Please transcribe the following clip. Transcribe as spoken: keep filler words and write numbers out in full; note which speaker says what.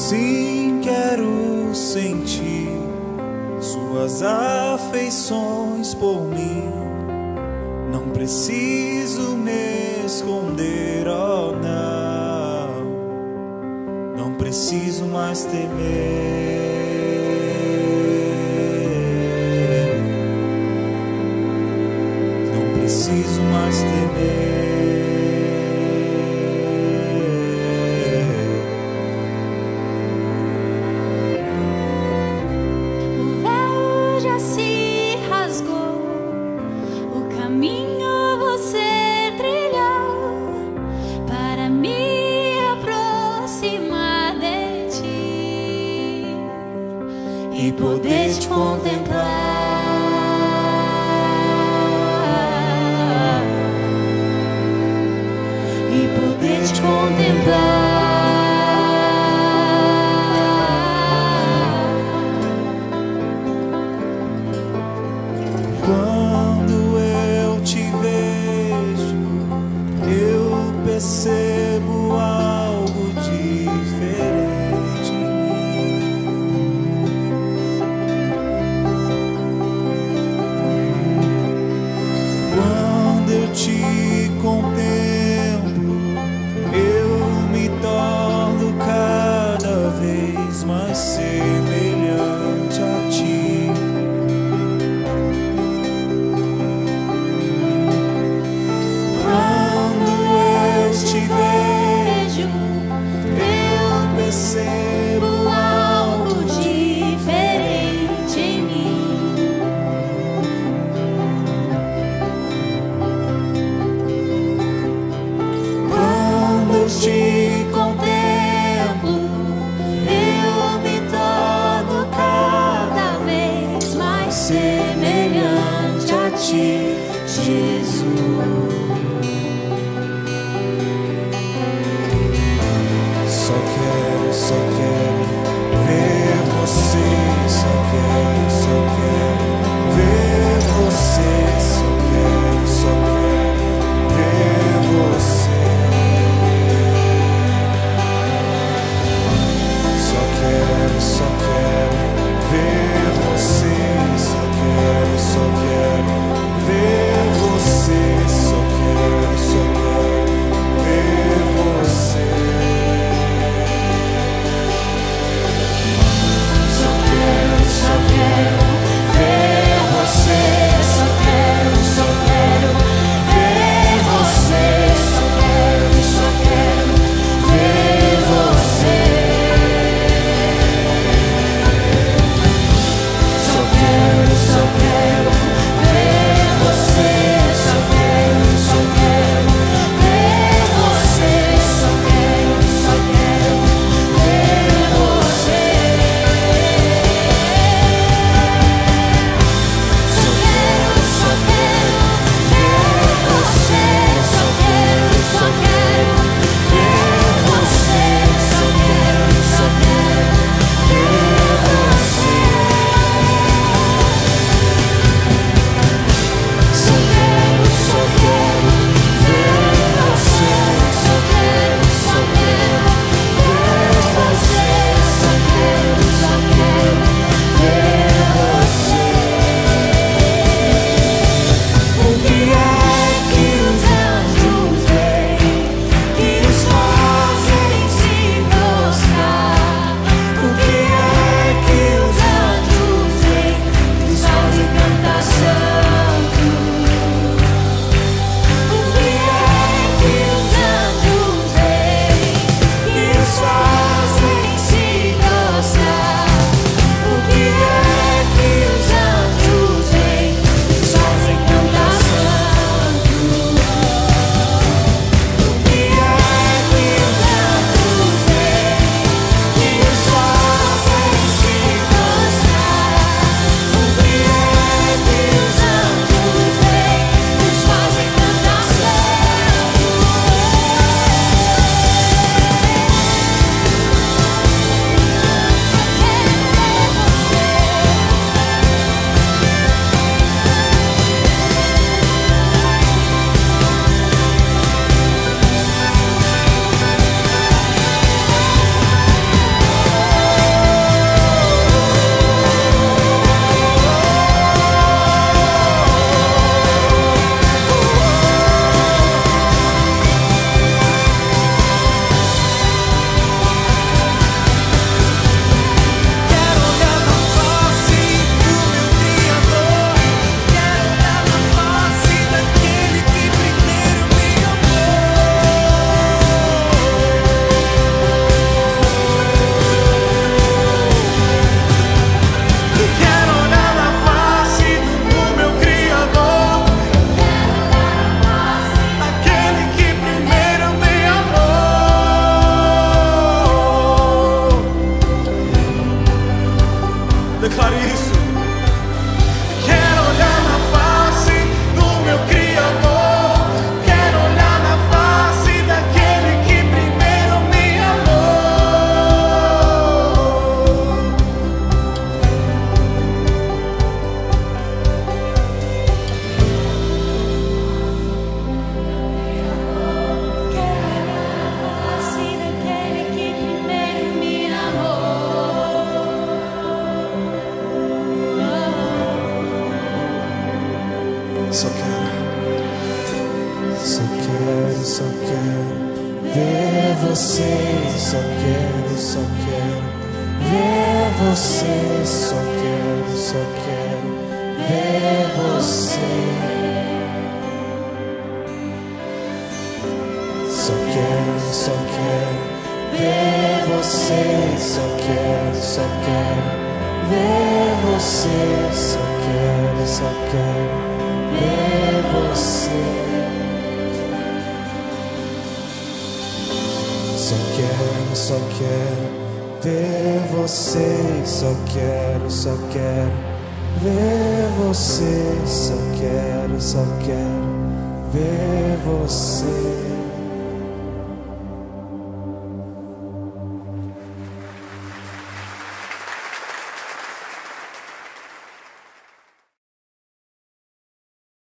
Speaker 1: Sim, quero sentir suas afeições por mim. Não preciso me esconder, oh não. Não preciso mais temer. Não preciso mais temer.
Speaker 2: E poder te contemplar, e poder te contemplar.
Speaker 1: Quando eu te vejo, eu percebo algo diferente. Te contemplo, eu me torno cada vez mais semelhante a ti. Quando eu te vejo, eu percebo algo diferente em mim. Te contemplo, eu me Só quero, só quero, só quero ver você. Só quero, só quero ver você. Só quero, só quero ver você. Só quero, só quero ver você. Só quero, só quero ver você. Só quero, só quero ver você. Só quero, só quero ver você. Só quero, só quero ver você. Só quero, só quero ver você.